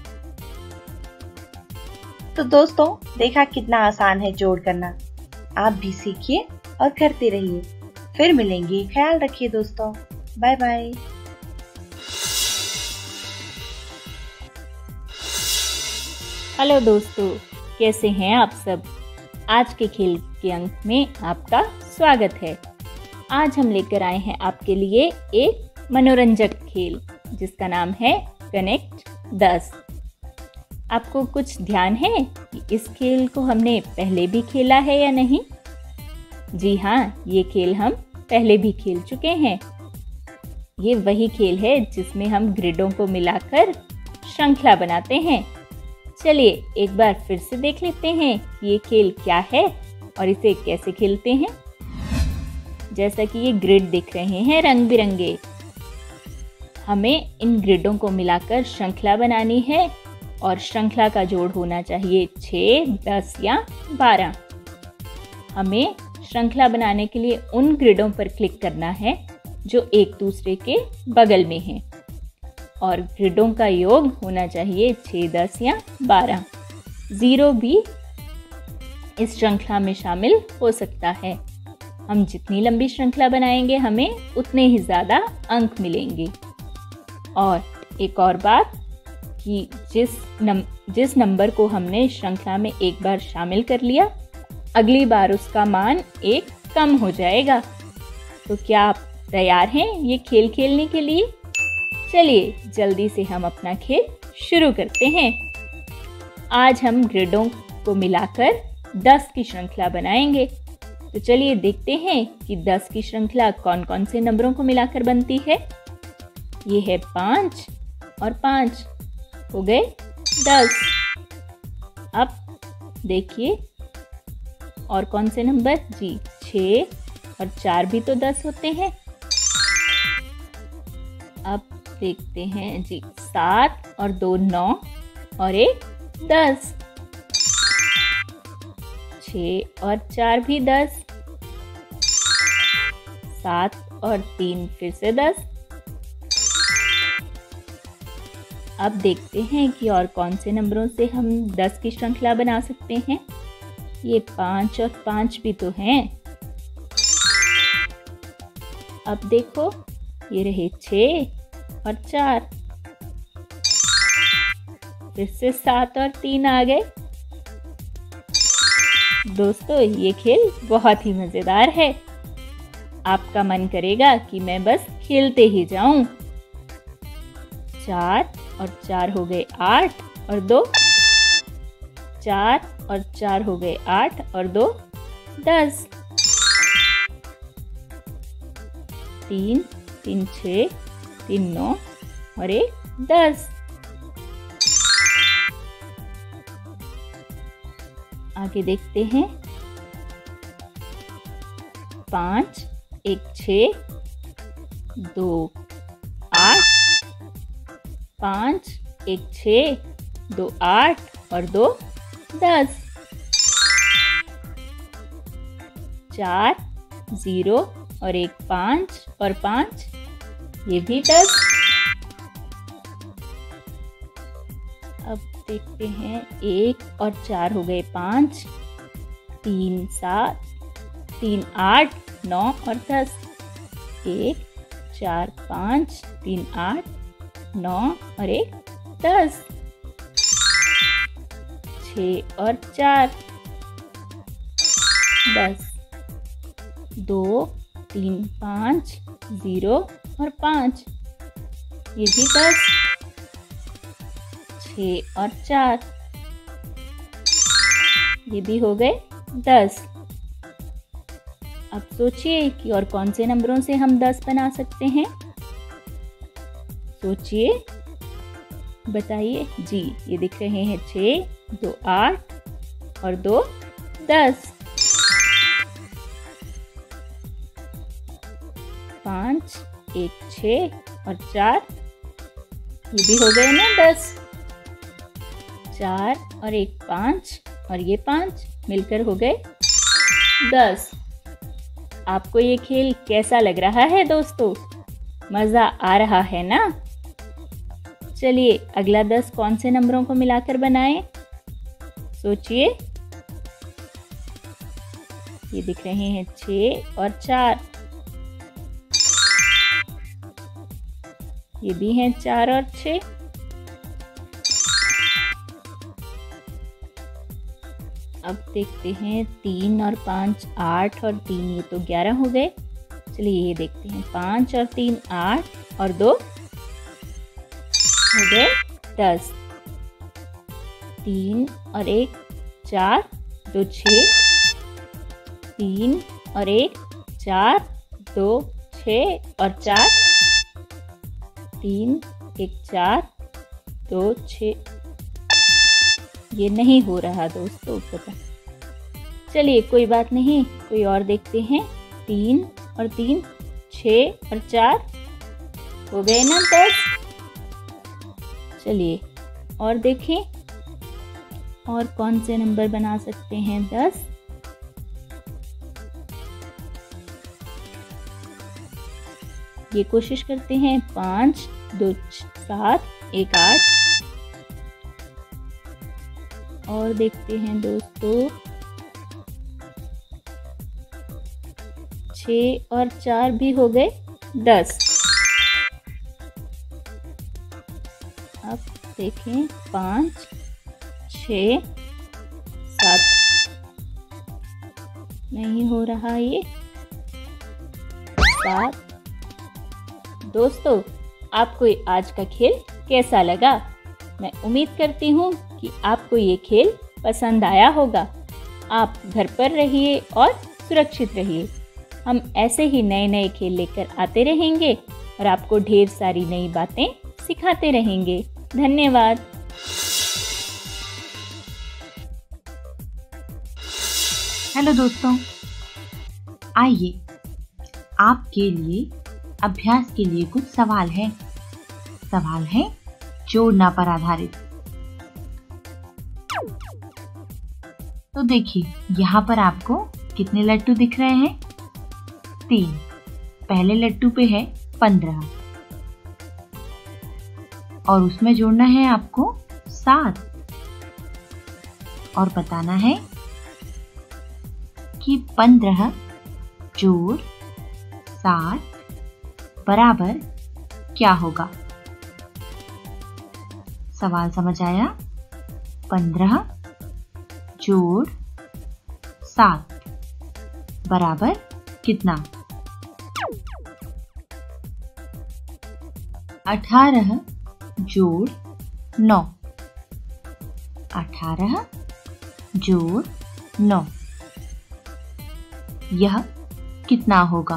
तो दोस्तों देखा कितना आसान है जोड़ करना। आप भी सीखिए और करते रहिए। फिर मिलेंगे। ख्याल रखिए दोस्तों। Bye bye. हेलो दोस्तों, कैसे हैं आप सब? आज के खेल के अंक में आपका स्वागत है। आज हम लेकर आए हैं आपके लिए एक मनोरंजक खेल जिसका नाम है कनेक्ट 10। आपको कुछ ध्यान है कि इस खेल को हमने पहले भी खेला है या नहीं? जी हाँ, ये खेल हम पहले भी खेल चुके हैं। ये वही खेल है जिसमें हम ग्रिडों को मिलाकर श्रृंखला बनाते हैं। चलिए एक बार फिर से देख लेते हैं कि ये खेल क्या है और इसे कैसे खेलते हैं। जैसा कि ये ग्रिड दिख रहे हैं रंग बिरंगे, हमें इन ग्रिडों को मिलाकर श्रृंखला बनानी है और श्रृंखला का जोड़ होना चाहिए 6, 10 या 12। हमें श्रृंखला बनाने के लिए उन ग्रिडों पर क्लिक करना है जो एक दूसरे के बगल में हैं और ग्रिडों का योग होना चाहिए 6, 10 या 12। 0 भी इस श्रृंखला में शामिल हो सकता है। हम जितनी लंबी श्रृंखला बनाएंगे हमें उतने ही ज़्यादा अंक मिलेंगे। और एक और बात कि जिस नंबर को हमने श्रृंखला में एक बार शामिल कर लिया, अगली बार उसका मान 1 कम हो जाएगा। तो क्या आप तैयार हैं ये खेल खेलने के लिए? चलिए जल्दी से हम अपना खेल शुरू करते हैं। आज हम ग्रिडों को मिलाकर 10 की श्रृंखला बनाएंगे। तो चलिए देखते हैं कि 10 की श्रृंखला कौन कौन से नंबरों को मिलाकर बनती है। ये है 5 और 5 हो गए 10। अब देखिए और कौन से नंबर? जी 6 और 4 भी तो 10 होते हैं। अब देखते हैं जी 7 और 2 9 और 1 10। 6 और 4 भी 10। 7 और 3 फिर से 10। अब देखते हैं कि और कौन से नंबरों से हम 10 की श्रृंखला बना सकते हैं। ये 5 और 5 भी तो हैं। अब देखो ये रहे 6 और 4, फिर से 7 और 3 आ गए। दोस्तों ये खेल बहुत ही मजेदार है। आपका मन करेगा कि मैं बस खेलते ही जाऊं। 4 और 4 हो गए 8 और 2, 4 और 4 हो गए 8 और 2 10, 3 3 6 3 9 और 1 10। आगे देखते हैं। 5 1 6 2 8, 5 1 6 2 8 और 2 10, 4 0 और 1 5 और 5 ये भी 10। अब देखते हैं 1 और 4 हो गए 5, 3 7 3 8 9 और 10, 1 4 5 3 8 9 और 1 10, 6 और 4 10, 2 3 5 0 और 5 ये भी 10, 6 और 4 ये भी हो गए 10। अब सोचिए कि और कौन से नंबरों से हम 10 बना सकते हैं। सोचिए, बताइए जी। ये दिख रहे हैं 6 2 8 और 2 10, 5 1 6 और 4 ये भी हो गए ना 10, 4 और 1 5 और ये 5 मिलकर हो गए 10। आपको ये खेल कैसा लग रहा है दोस्तों? मज़ा आ रहा है ना? चलिए अगला 10 कौन से नंबरों को मिलाकर बनाएं? सोचिए। ये दिख रहे हैं 6 और 4, ये भी हैं 4 और 6, अब देखते हैं 3 और 5 8 और 3 ये तो 11 हो गए। चलिए ये देखते हैं 5 और 3 8 और 2 हो गए 10, 3 और 1 4 2 6, 3 और 1 4 2 6 और 4, 3 1 4 2 6 ये नहीं हो रहा दोस्तों पता। चलिए कोई बात नहीं, कोई और देखते हैं। 3 और 3 6 और 4 हो गए ना 10। चलिए और देखें और कौन से नंबर बना सकते हैं 10। ये कोशिश करते हैं। 5 2 7 1 8 और देखते हैं दोस्तों 6 और 4 भी हो गए 10। अब देखें 5 6 7 नहीं हो रहा ये 7। दोस्तों आपको आज का खेल कैसा लगा? मैं उम्मीद करती हूँ कि आपको ये खेल पसंद आया होगा। आप घर पर रहिए और सुरक्षित रहिए। हम ऐसे ही नए नए खेल लेकर आते रहेंगे और आपको ढेर सारी नई बातें सिखाते रहेंगे। धन्यवाद। हेलो दोस्तों, आइए आपके लिए अभ्यास के लिए कुछ सवाल हैं। सवाल है जोड़ना पर आधारित। तो देखिए यहाँ पर आपको कितने लट्टू दिख रहे हैं? 3। पहले लट्टू पे है 15 और उसमें जोड़ना है आपको 7 और बताना है कि 15 जोड़ 7 बराबर क्या होगा। सवाल समझ आया? 15 जोड़ 7 बराबर कितना? 18 जोड़ 9, 18 जोड़ 9, यह कितना होगा?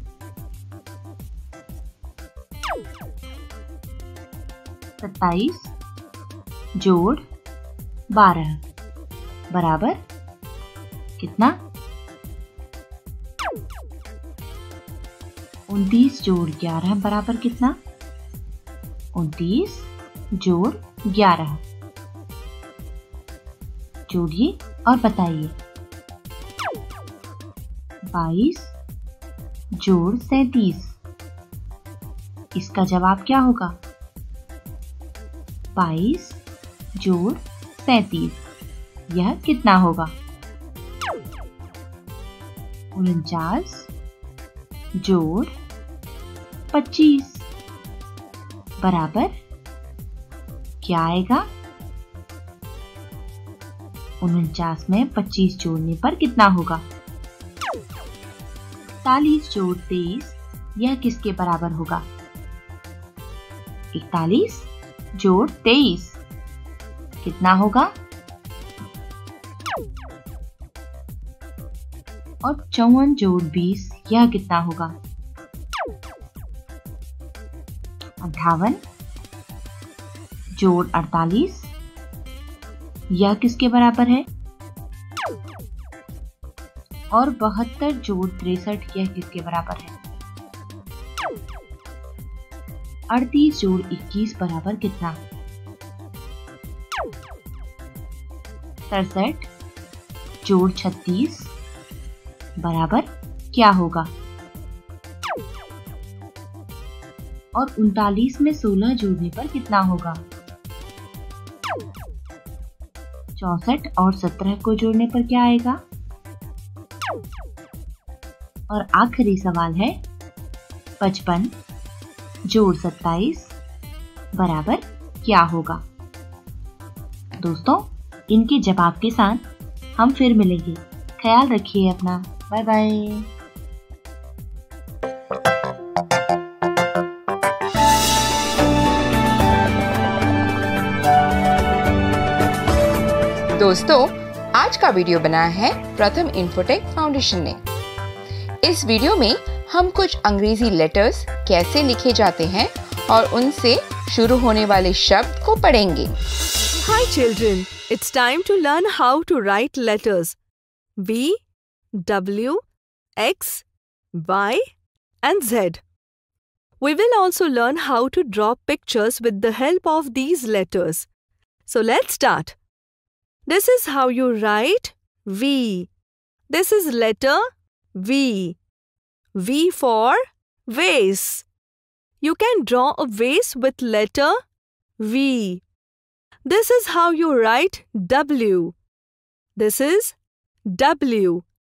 27 जोड़ 12 बराबर कितना? 29 जोड़ 11 बराबर कितना? 29 जोड़ 11, जोड़िए और बताइए। 22 जोड़ 37, इसका जवाब क्या होगा? 22 जोड़ 37, यह कितना होगा? 49 जोड़ 25 बराबर क्या आएगा? 49 में 25 जोड़ने पर कितना होगा? 41 जोड़ 23, यह किसके बराबर होगा? 41 जोड़ 23 कितना होगा? और 54 जोड़ 20, यह कितना होगा? 58 जोड़ 48, यह किसके बराबर है? और 72 जोड़ 63, यह किसके बराबर है? 38 जोड़ 21 बराबर कितना? 67 जोड़ 36 बराबर क्या होगा? और 39 में 16 जोड़ने पर कितना होगा? 64 और 17 को जोड़ने पर क्या आएगा? और आखिरी सवाल है 55 जोड़ 27 बराबर क्या होगा? दोस्तों, इनके जवाब के साथ हम फिर मिलेंगे। ख्याल रखिए अपना। Bye bye. दोस्तों, आज का वीडियो बनाया है प्रथम इन्फोटेक फाउंडेशन ने। इस वीडियो में हम कुछ अंग्रेजी लेटर्स कैसे लिखे जाते हैं और उनसे शुरू होने वाले शब्द को पढ़ेंगे। Hi children, it's time to learn how to write letters B, W, X, Y and Z. We will also learn how to draw pictures with the help of these letters. So let's start. This is how you write V. This is letter V. V for vase. You can draw a vase with letter V. This is how you write W. This is W.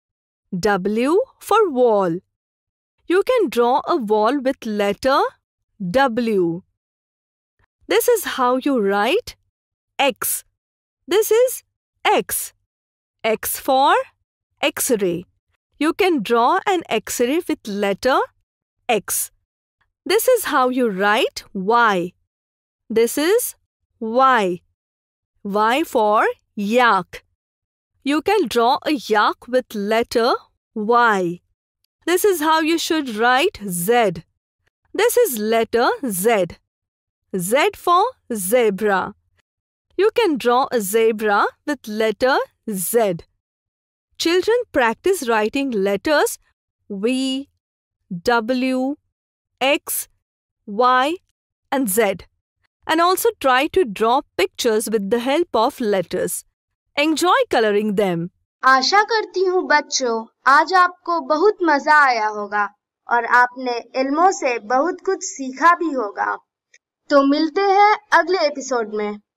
W for wall. You can draw a wall with letter W. This is how you write X. This is X. X for X-ray. You can draw an X-ray with letter X. This is how you write Y. This is Y. Y for yak. You can draw a yak with letter Y. This is how you should write Z. This is letter Z. Z for zebra. You can draw a zebra with letter Z. Children practice writing letters V, W, X, Y and Z. And also try to draw pictures with the help of letters. Enjoy coloring them. आशा करती हूँ बच्चों, आज आपको बहुत मजा आया होगा और आपने इल्मों से बहुत कुछ सीखा भी होगा। तो मिलते हैं अगले एपिसोड में।